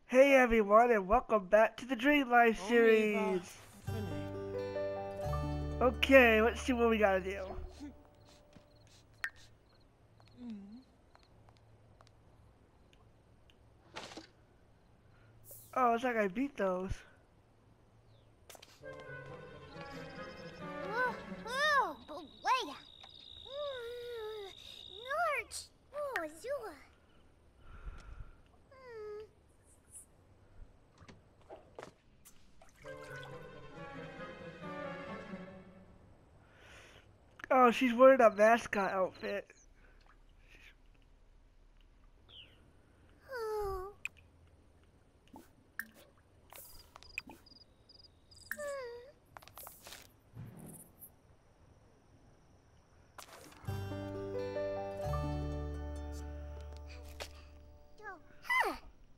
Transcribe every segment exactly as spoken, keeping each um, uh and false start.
Hey everyone, and welcome back to the Dream Life series. Okay, let's see what we gotta do. Oh, it's like I beat those. Oh, oh, Balea. Norch. Oh, Azula. Oh, she's wearing a mascot outfit. Oh. Huh.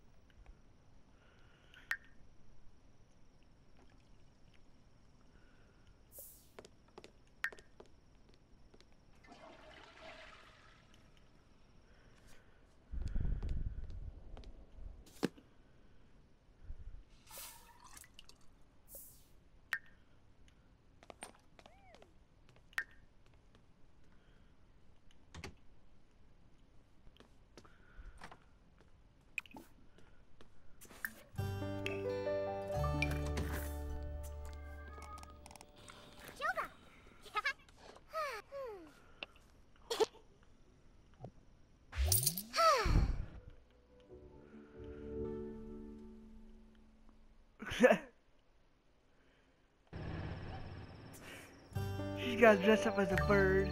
Yoga. She's gotta dress up as a bird.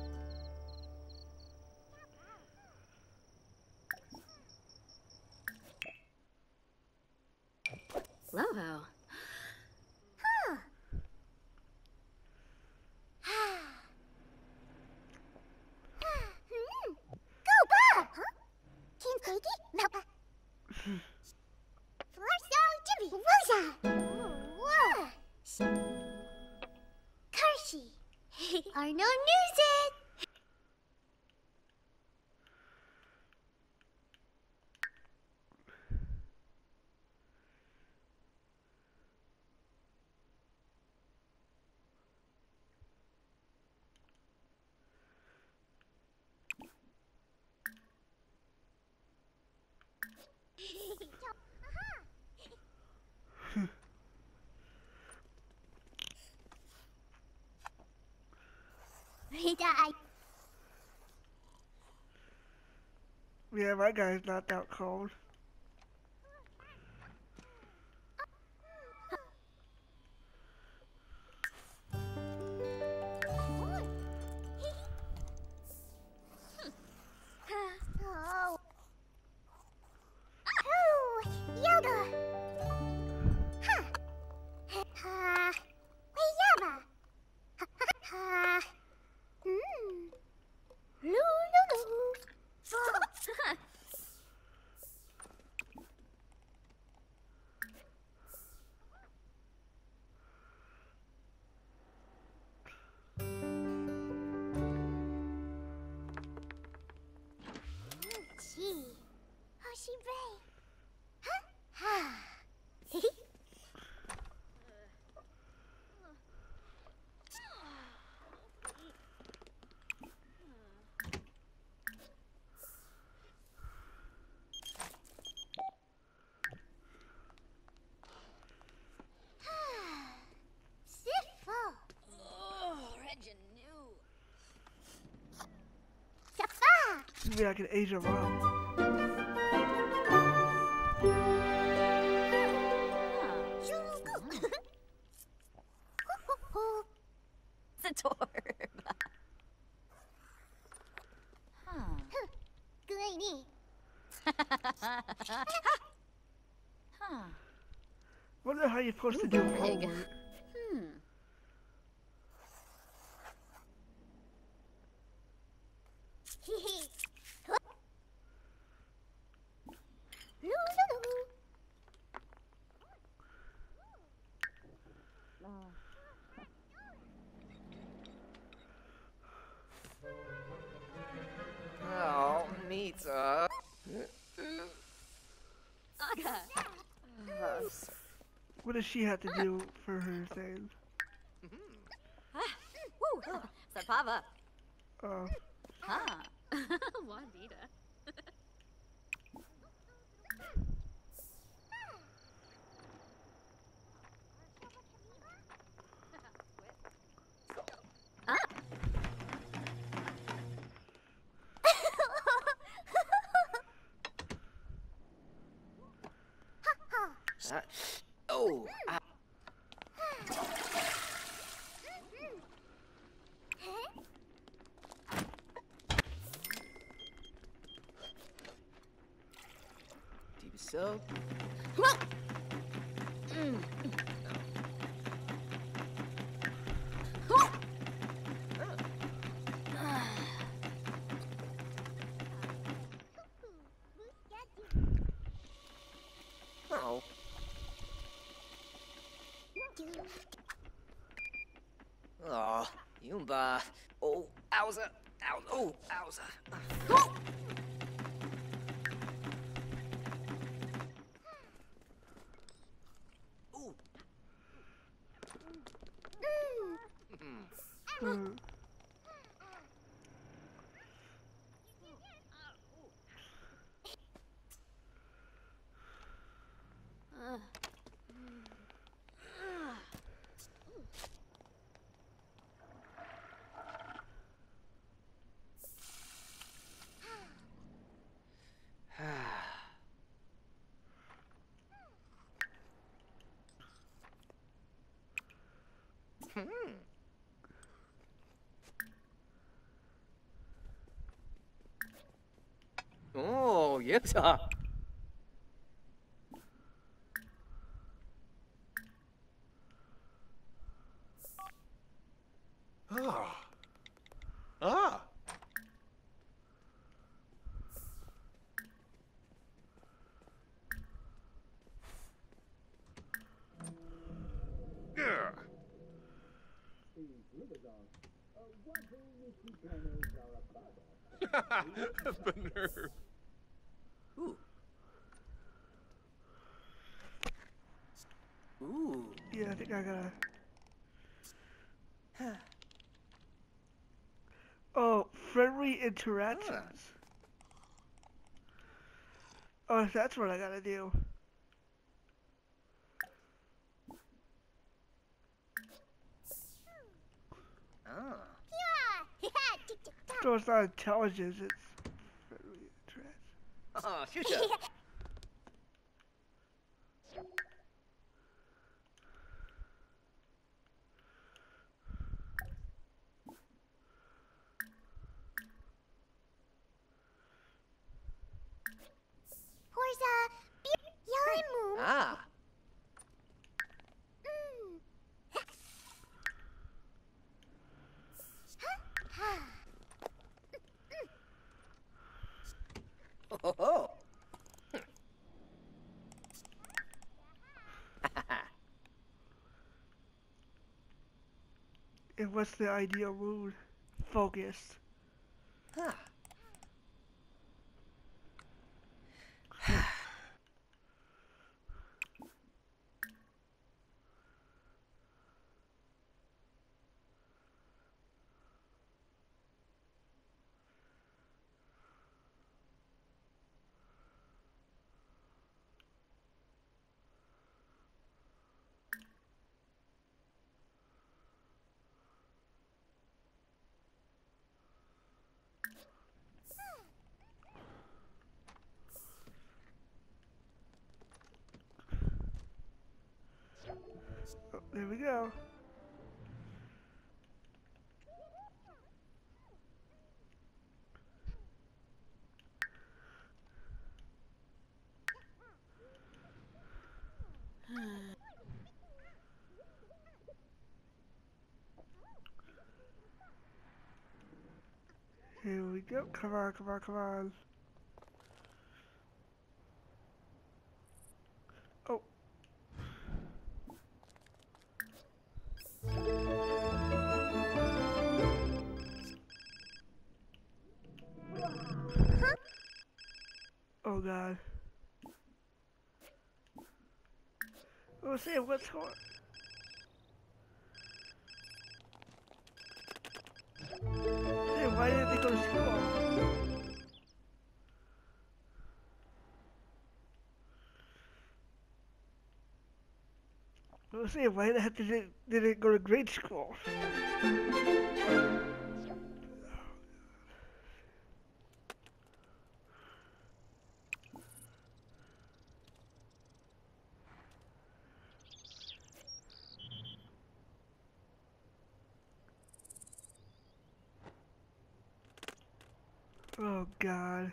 Loho. Huh. Hmm. Go, Bob. Huh? Can't take it? Papa. Florso, Jimmy. Rosa. Whoa. Kershi. Arno Newsit. He died. Yeah, my guy's not that cold. Oh. Oh, yoga. Huh. Ha. Yaba. Ha. Hmm. Lulu. Gee. Hoshi Ray. Huh? Ha. Sifo. Oh, Reginue. Safa. Maybe I can age her up. Jugu. Zatorb. Huh. Granny. Huh. Wonder how you're supposed to do Big. homework. Hmm. Lulu. Oh, Nita. What does she have to do for her thing? Woo! Sapava. Oh. Ha. Juanita. Uh, oh, uh, deep so. Mm. Oh. Oh, Yumba. Oh, Owza. Ow, oh, Owza. Oh. Ooh. Uh, Uh. Hmm. Oh, yes. Uh. Ah. Ah. Yeah. The nerve. Ooh. Ooh. yeah, I think I gotta. Oh, friendly interactions. Oh, that's what I gotta do. Ah. So it's not intelligence, it's friendly interactions. Oh, future. Ah. Oh, ho, ho. And what's the ideal mood? Focused. Ah. Oh, there we go. Here we go. Come on, come on, come on. Oh. Oh god. We'll see what's going. Hey, why didn't they go to school? We'll see why the heck did it didn't go to grade school? Oh God.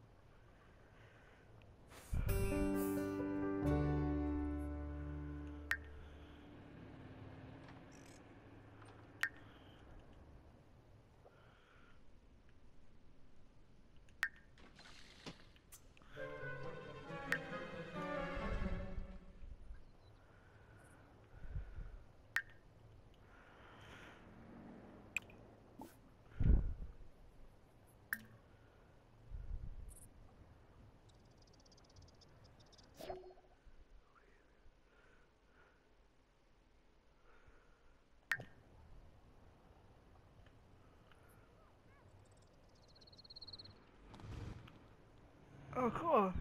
Oh, cool.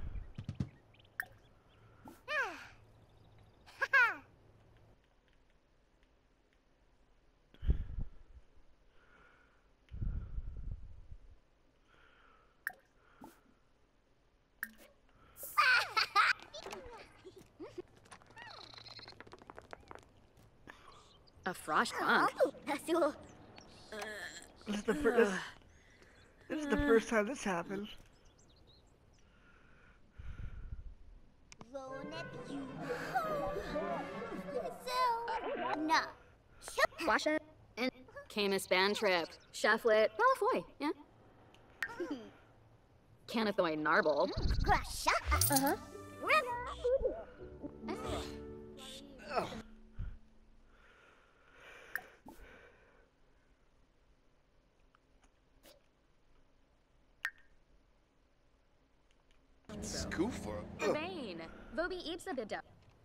A frosh bunk. Azul. This is the first. This is the first time this happened. No. Washa and Camus band trip. Shufflet. Malafoy. Yeah. Canathoy Narble. Grasha. Uh-huh. Scoofer. Bane. Vobi eats a bit.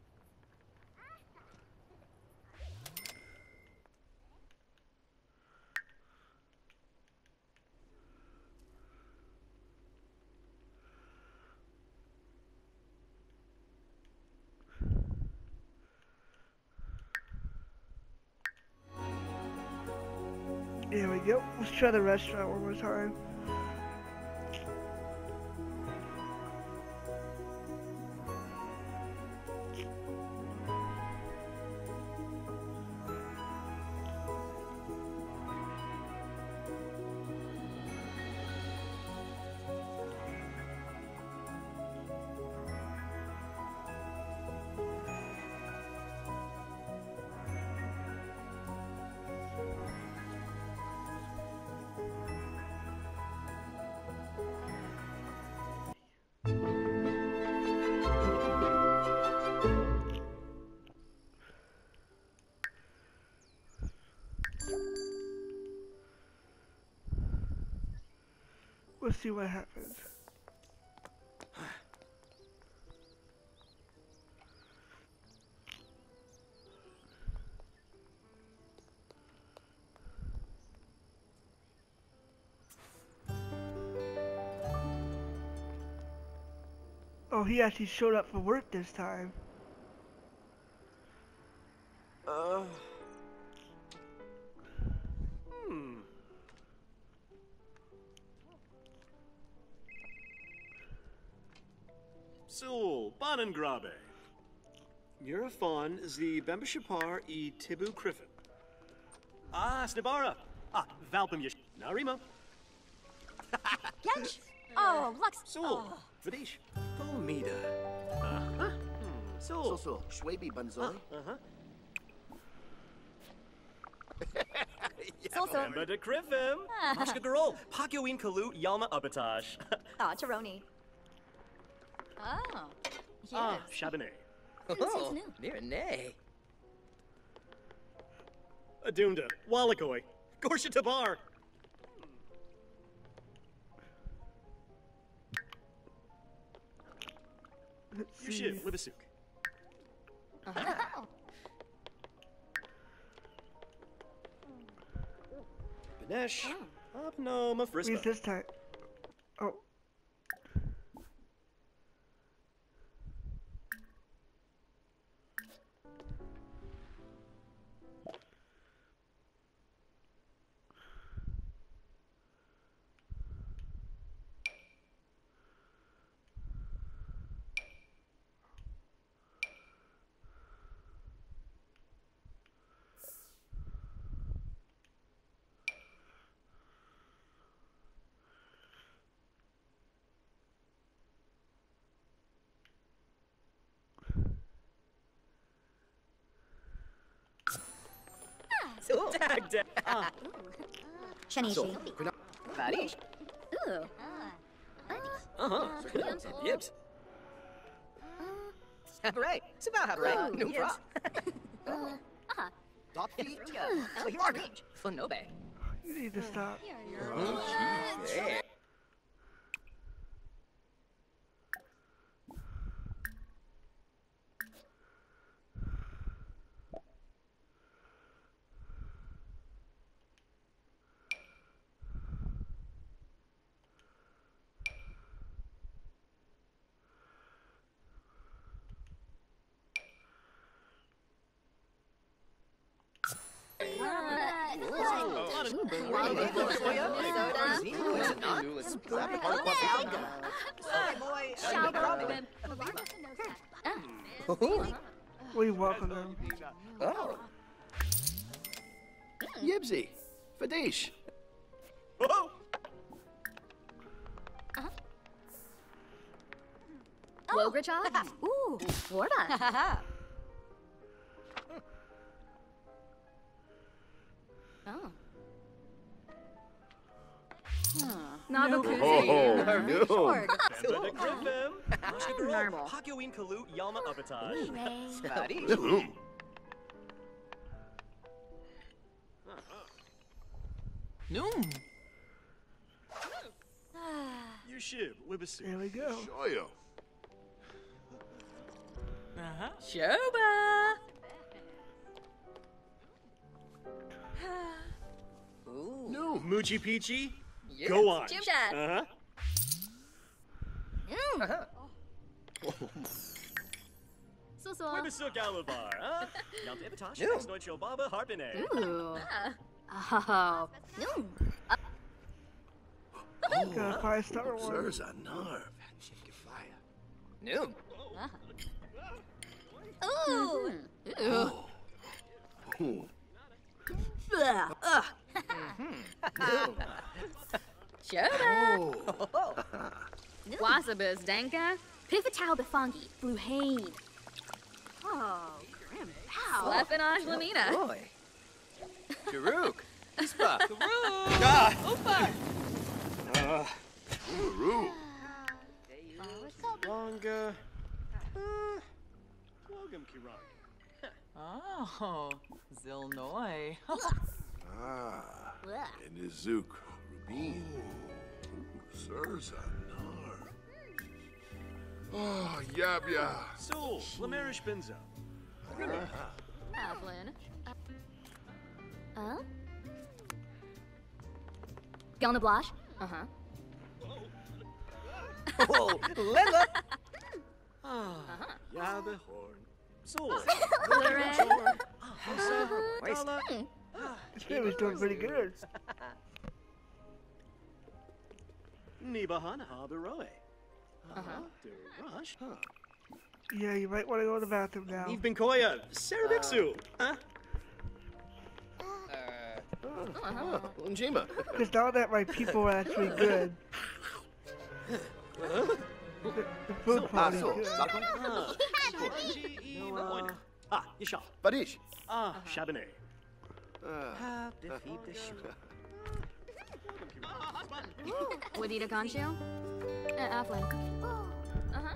Here we go. Let's try the restaurant one more time. Let's see what happens. Oh, he actually showed up for work this time. Uh. Hmm. Sul, Banangrabe. Eurofon the Bembashapar e Tibu Criffin. Ah, Snibara. Ah, Valpum Yish. Narima. Yench. Oh, Lux. Sul, Vidish. Pomida. Uh-huh. Sul. So, so, Schwabi Banzoi. Uh-huh. So so. Remember de Criffin. Mashka Garol. Pakyoin Kalu Yalma Abatash. Ah, Taroni. Oh. Yes. Ah, Chabonet. Oh, near nay. Adunda. Wallakoy. Gorsha Tabar. Let's You see. ship, Libasuk. Benesh. Abno Who's Mafrispa. this time? Oh. So tag tag. Ah. Shanishi. Badish. Ooh. Uh-huh. Yibs. Hooray. Sabah hooray. No yes. problem. Dot feet. Garbage. Funobe. You need to stop. Yeah. We welcome them. Oh. Yibsy. Fadish. Whoa. Wograchov? Ooh. Warba. Oh. Navakuzi. Oh, Benedict Griffin. Mashka Girl. Normal. Pakyoin Kalu Yalma Abataj. Badish. Noom. Yushib. Wibasu. There we go. Shoyo. Uh-huh. Shoba. No. Moochie Peachy. Yes. Go on. Jim Chat. Uh-huh. So so. Wibasuk Alavar, huh? Yalta Ibatash. No. Snoicho Baba Harpine. Ooh. Oh. Noom. Got a five star one. There's a nerve. No. Ooh. Ooh. Ooh. Ugh. Ugh. Shoba. Oh. Wasabas Danka. Pivotal Bifangi. Bluhane. Oh, grim pow. Lephinosh Lamina. Boy. Karuk. Ispa. Ah! Uru. Longa. Uh, Welcome, Kiran. Oh, Zilnoi. Ah. And Izuk. Rubin. There's a nerve. Oh, Yabya. Soul. Lamarish Benzo. Avalyn. Huh? Gilna Blash? Uh-huh. Oh, Lila. Yabe Horn. Soul. Lorraine. Dala. He was doing pretty good. Nibahan Haberoe. Uh-huh. Rush. Yeah, you might want to go to the bathroom now. Eve Benkoya. Sarabixu. Huh? Uh, Unjima. Because now that my people are actually good, the, the food quality is Aso. good. Ah. No, uh, Ah, Yisha. Badish. Ah, Chabonet. Ah. Wadida Concho? Uh, Avalyn. Uh-huh.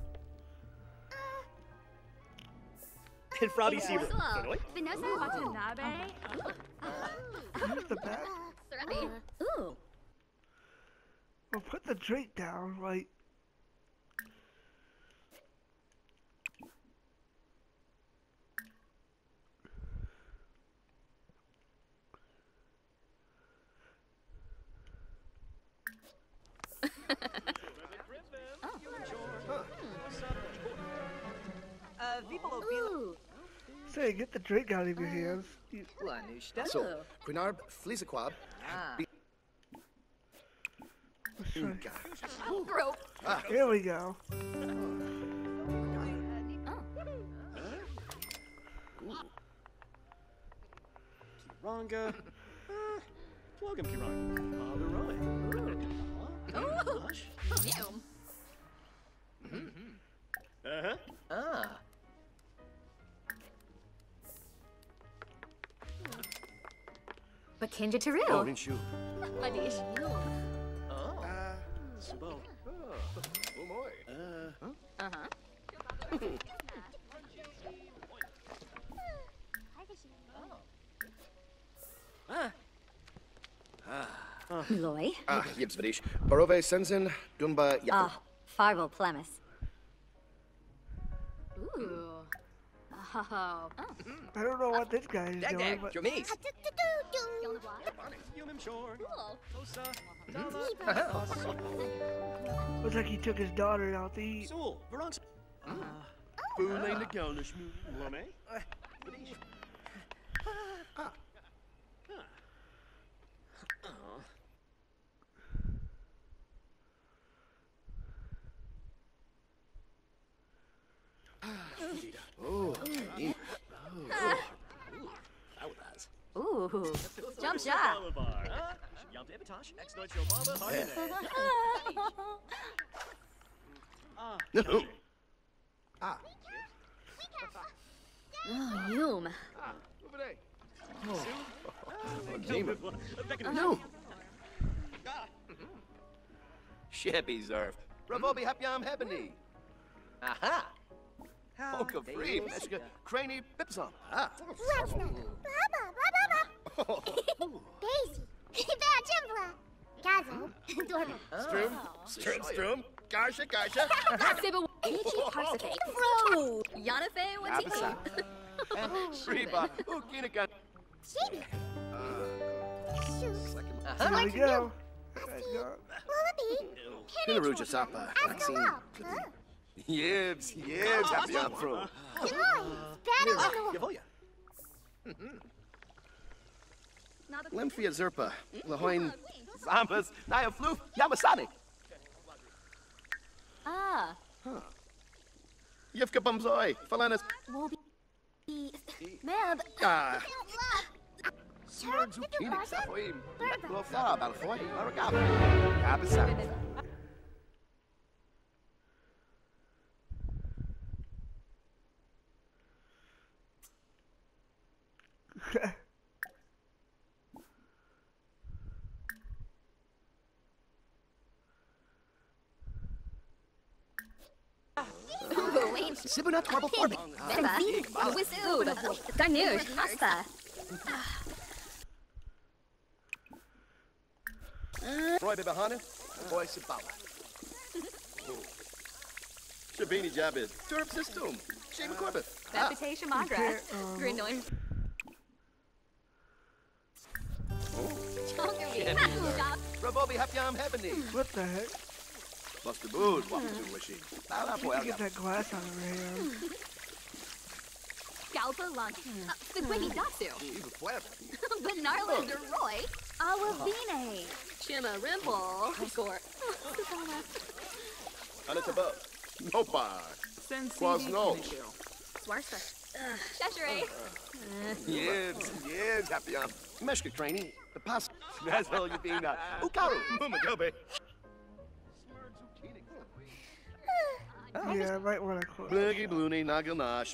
And Frobby Seaver. Hello. Fenoi? Vanessa Watanabe? Use the bath. Sarabi. Ooh. Well, put the drink down, like. Ooh. Say, get the drink out of your hands. You, So, Quinarb Fleezequab. Ah. let's try. Grope. Here we go. Kiranga. Uh, Plug him, Kiranga. Alright. Ooh. Mew. Uh-huh. Ah. Bakinja Oh, Taru. Rinshu. Madish. Oh. Uh, Subo. Oh, boy. Uh, Uh-huh. Loy. Ah, Yibs Vadish. Barove Sensen, Dunba Yapu. Ah, Farvo Plemis. Ooh. Oh. Oh. I don't know what this guy is Dag doing, Dag, but Jomies. Yumim Shore. Cool. Osa. looks like he took his daughter out to eat. Soul. Veronx. Boolane the Gaulish. Lame. Oh, neat. Ooh, jump shot. Yum Debitosh. Ex Deutsche Baba. No. Ah. Oh, Yum. Over there. Oh, Demon. No. Sheppy Zerf. Bravobi Hapyam Hebony. Aha. Oka free. Meshka Craney Bipsum. Ah. Daisy. Bad Jimbla. Gazo. Dorman. Strum. Strum. Strum. Garsha. Garsha. Siba. Ichi Parsifate. Bro. Yanafe. Abasa. What's Reba. Ukinakan. Sheep. Shoot. Here we go. Thank God. Wallaby. Pinaruja Sapa. Maxine. Huh? Yibs. Yibs. Happy Afro. Deloy. Battle on the Yavoya. Lymphia Zerpa. Lahoin. Zambas. Naya Floof. Yamasani. Ah. Yivka Bumzoi. Falanas. Will be. Meb. Ah. Sharp. Phoenix. Afoim. Lofta. Balfoy. Aragaba. Abasa. Sibunat Marble Forming. Bemba. Wizard. Danush. Hasta. Roy Bibahana. Boy Sibala. Shabini Jabid. Turp System. Shame Corbett. Reputation Magra. Grinoy. Rabobi Hapyam Heavenly. What the heck? Buster Bood. Welcome to Wishy. Now that boy. Get that glass out of her hand. Galpa Lunch. Squiggy Datsu. Even Flab. Benarland Roy. Awavine. Chima Rimple. Gore. Anataba. No bar. Quas no. Swarsa. Cheshire. Yes, yes, happy on. Meshka training. The past. That's all you being that. Ukaru. Mumagobe. Yeah, I might want to close. Bloogie Blooney Naganash.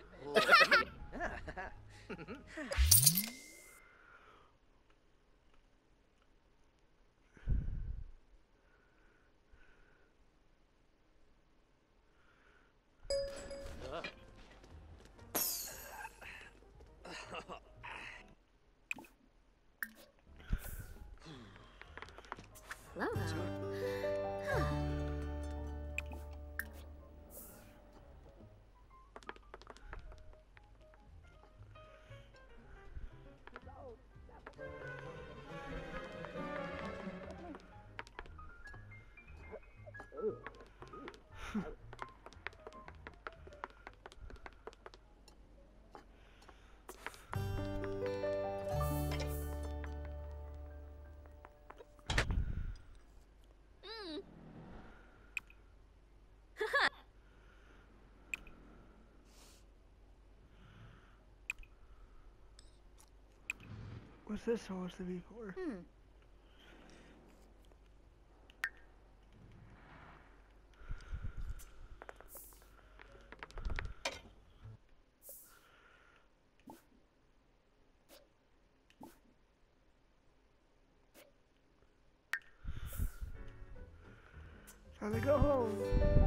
Lovo. What's this supposed to be for? Hmm. Time to go home.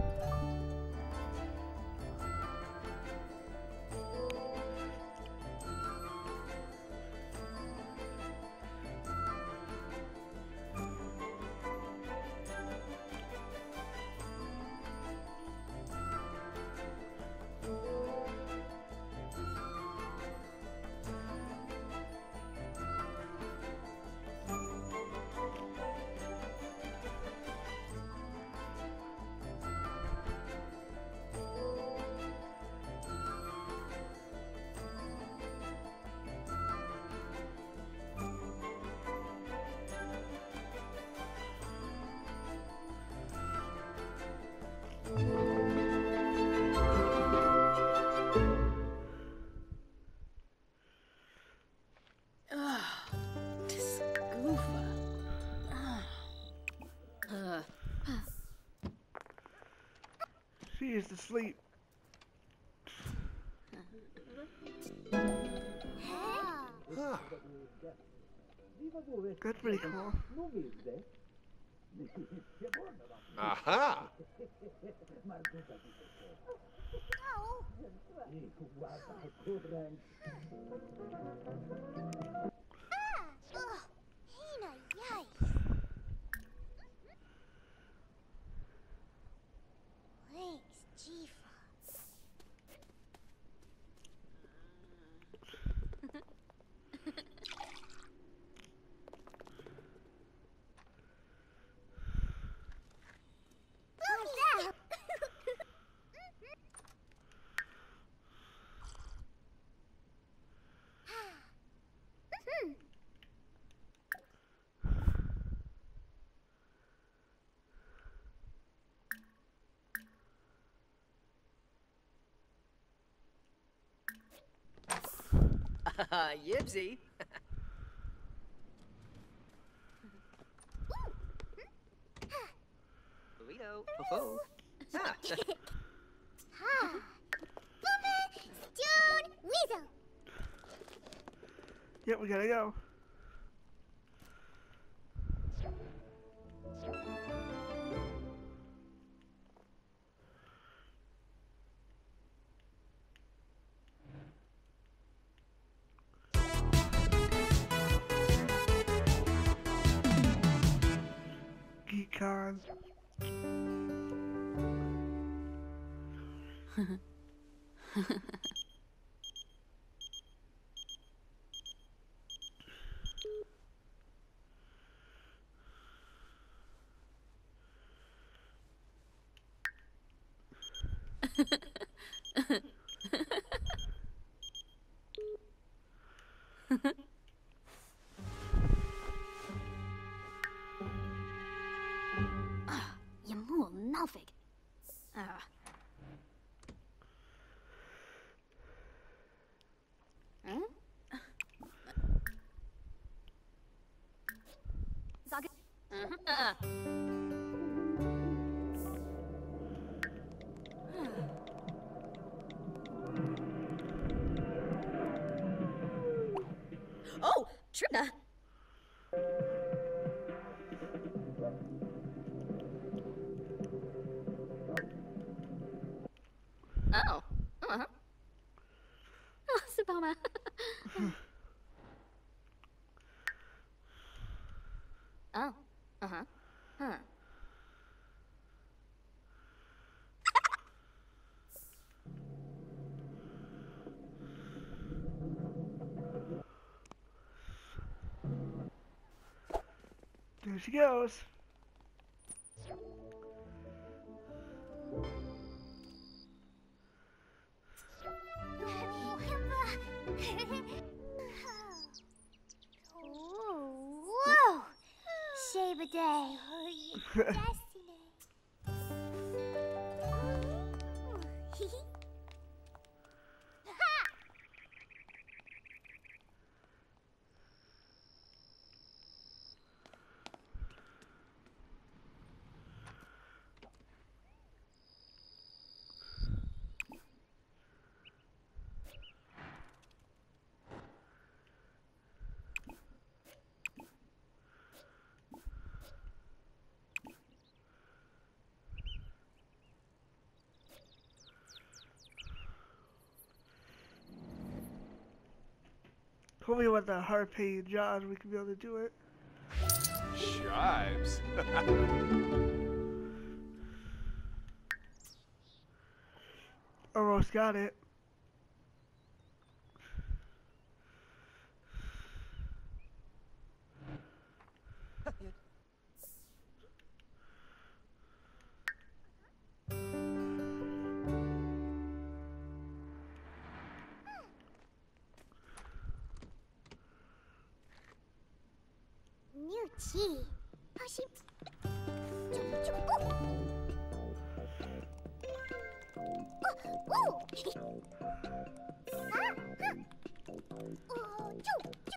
She is asleep. That's pretty cool. Aha! Uh, Yibsy. Burrito. Ho-ho. Ah. Ha! Boomer! Stone! Weasel! Yep, we gotta go. GeekCon. Yamul Nalfig. Ah. Hmm? Zaga. Uh-huh. Uh-uh. Oh, Trina. Oh. Uh-huh. Oh, Sabama. Oh. Uh-huh. Huh. There she goes. Whoa! Shave a day. Destiny. If only with the hard paying jobs we could be able to do it. Shives. Almost got it. New Chi. 다시. 좀, 좀, 어. 어, 오. 아, 하. 어, 좀, 좀.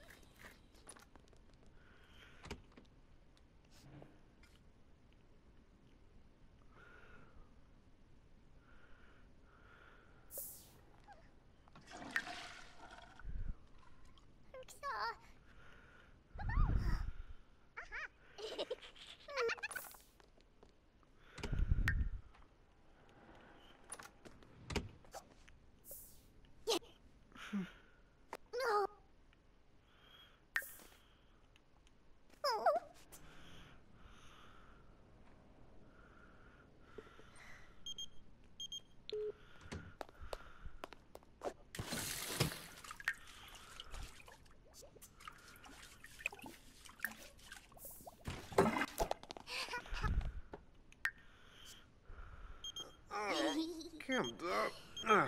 Kim, dog. Uh.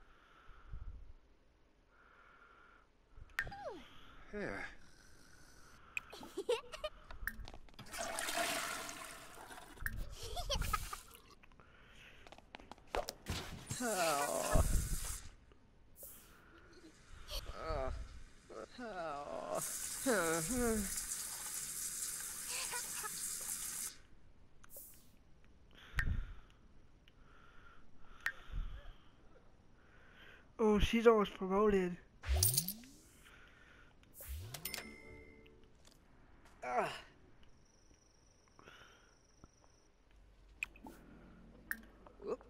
Yeah. Oh. Oh. Oh. Oh, she's almost promoted. Ah. Whoop.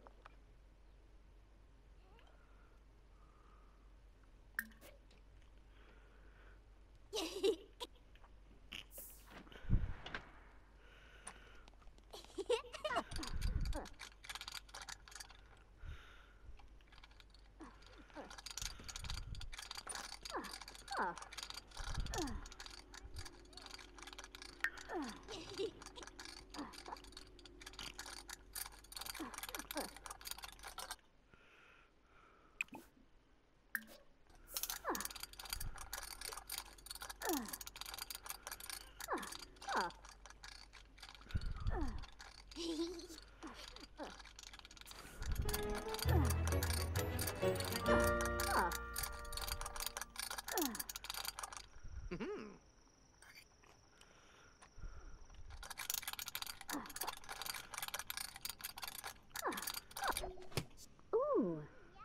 Ooh.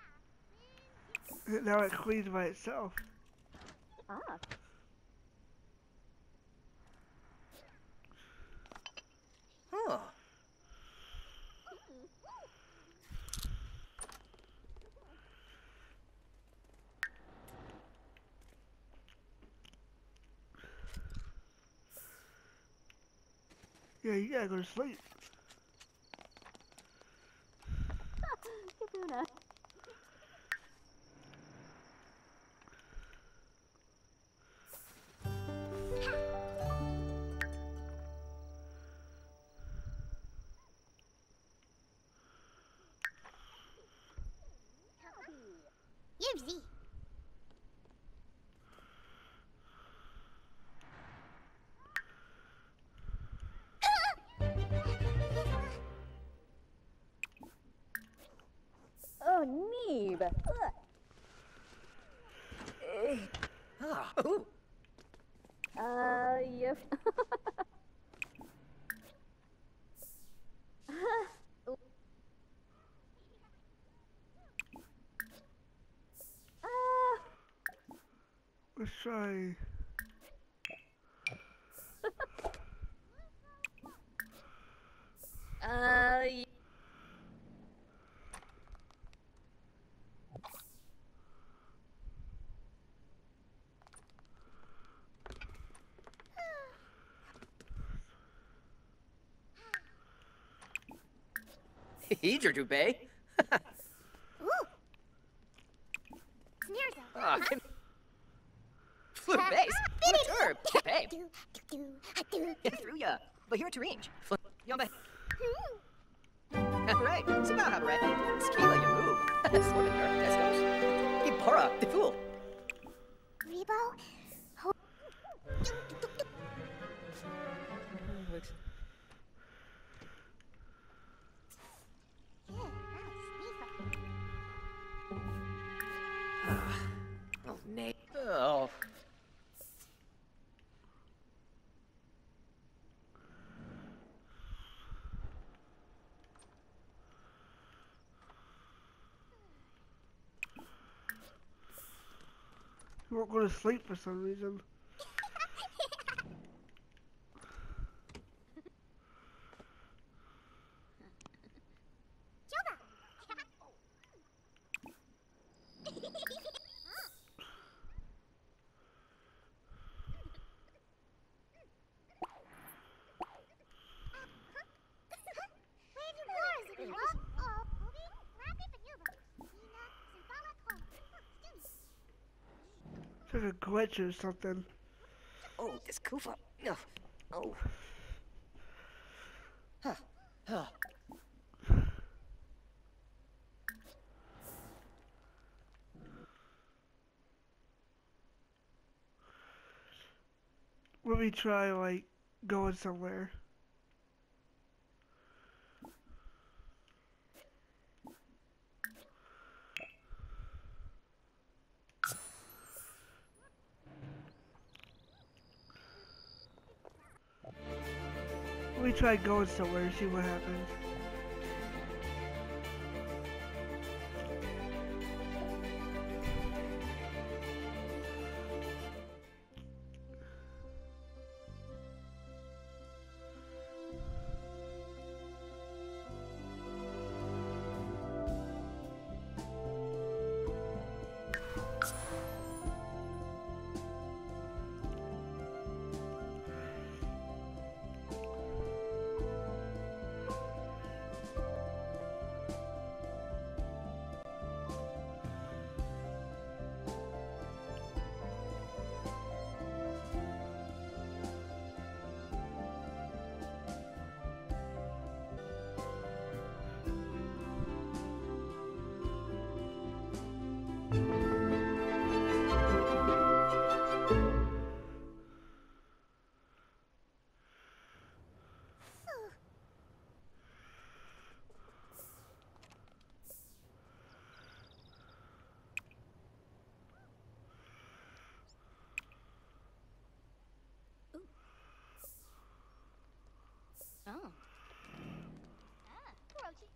Now it cleans by itself. Ah. Huh. Yeah, you gotta go to sleep. Kakuna. Yipsy. Oh, Neeb. Ah. Ooh. Uh, yep. Let's try. Uh, y- Heed your Dubé. Ooh. Sneers out. Ah, can... Flip base. Flip Babe. Do, do, do. Get through ya. But here to range. Flip. Yumba. Hooray. It's about hooray. Skila, you move. Sort of your testos. Ipora, the fool. Rebo. Ho- Yeah, nice. Oh, Nate. Oh. You won't go to sleep for some reason. It's like a glitch or something. Oh, this Kufa. No. Oh. Huh. Huh. Let me try, like, going somewhere. Let me try going somewhere, see what happens. Oh. Ah, Kurochi.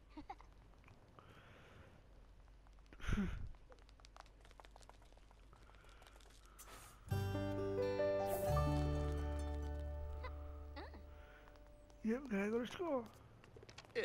Yep, gotta go to school. Yeah.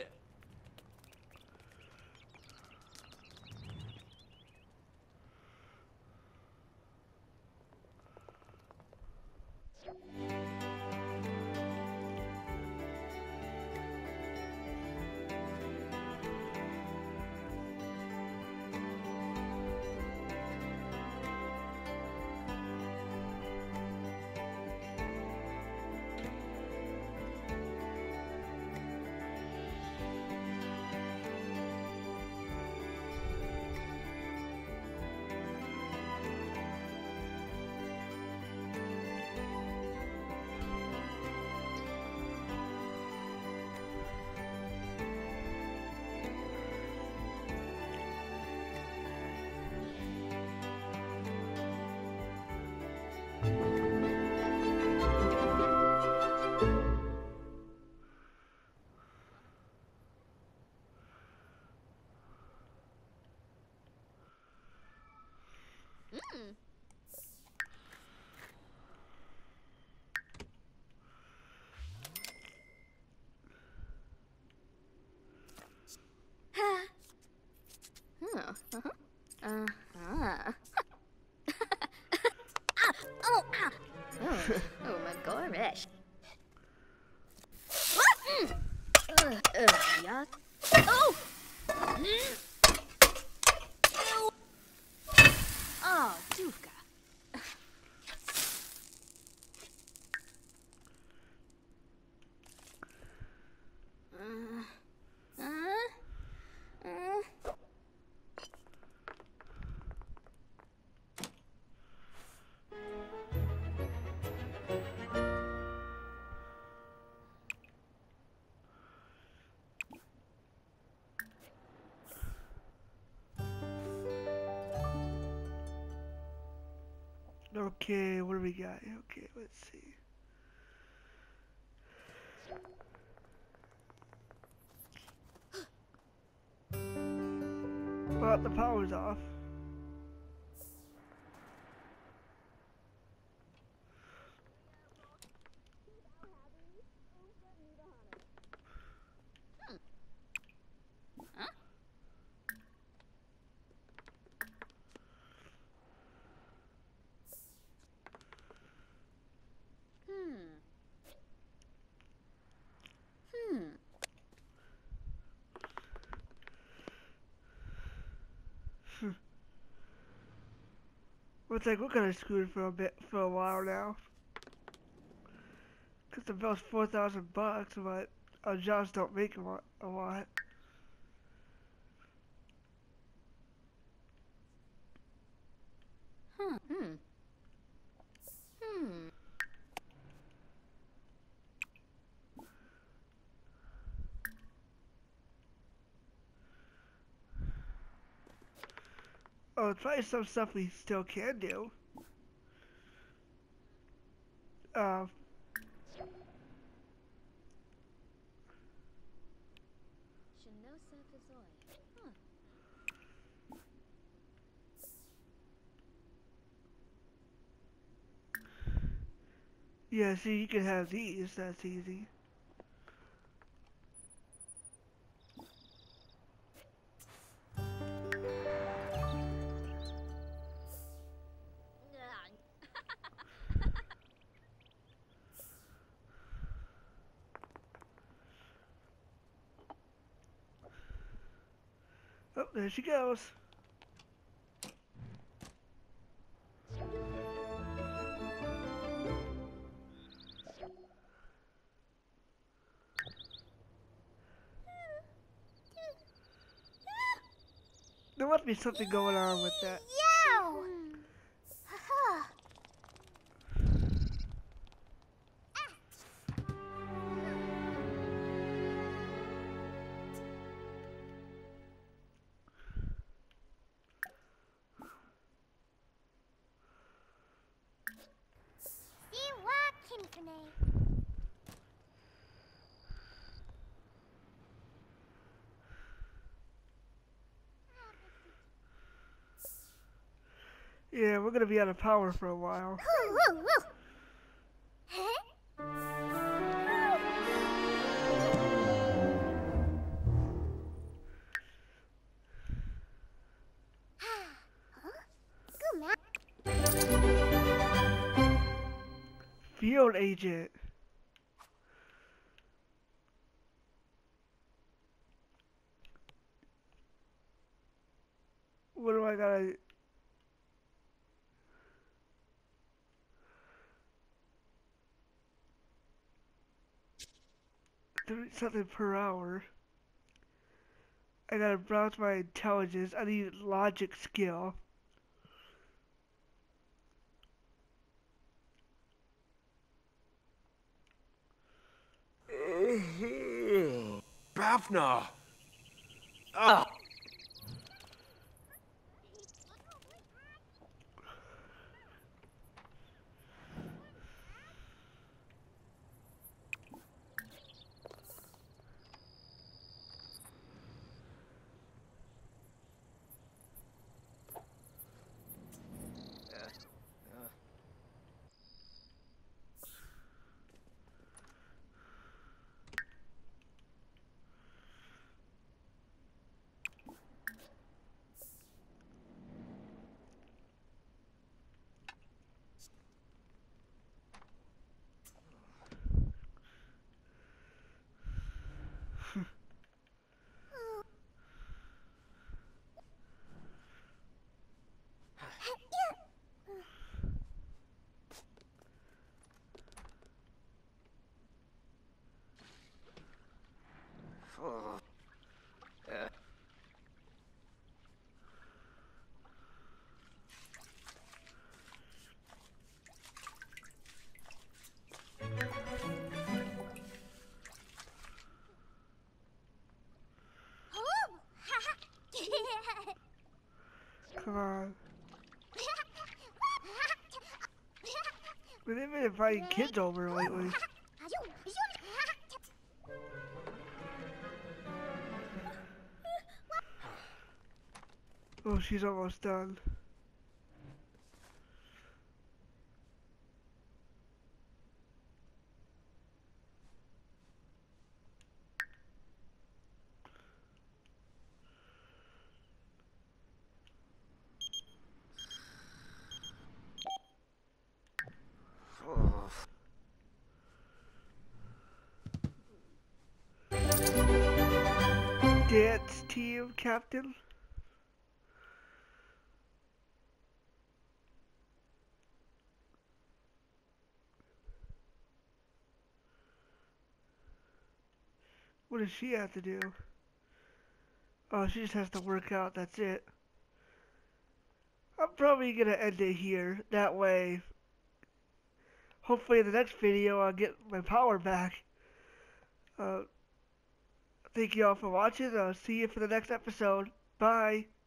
Mm. Oh, uh-huh. Uh-huh. Ah! Oh, ah! Oh, oh my gosh. Mm. Uh, uh, yuck. Oh! Okay, what do we got? Okay, let's see. Well, the power's off. Looks like we're kind of screwed for a bit, for a while now. Cause the bill's four thousand bucks, but our jobs don't make a lot. A lot. Huh. Hmm. Hmm. Oh, there's probably some stuff we still can do. Uh, yeah, see, you can have these. That's easy. Oh, there she goes. There must be something going on with that. Yow! Haha. See what Kinfane. Yeah, we're gonna be out of power for a while. Woo, woo, woo. Huh? Huh? Good man. Field agent. What do I gotta? Do something per hour. I gotta browse my intelligence. I need logic skill. Bafna! Ah! Oh. Yeah. Come on. But they've been inviting kids over lately. Oh, she's almost done. Dance team captain. What does she have to do? Oh, she just has to work out, that's it. I'm probably gonna end it here. That way, hopefully in the next video I'll get my power back. Uh, thank you all for watching. I'll see you for the next episode. Bye.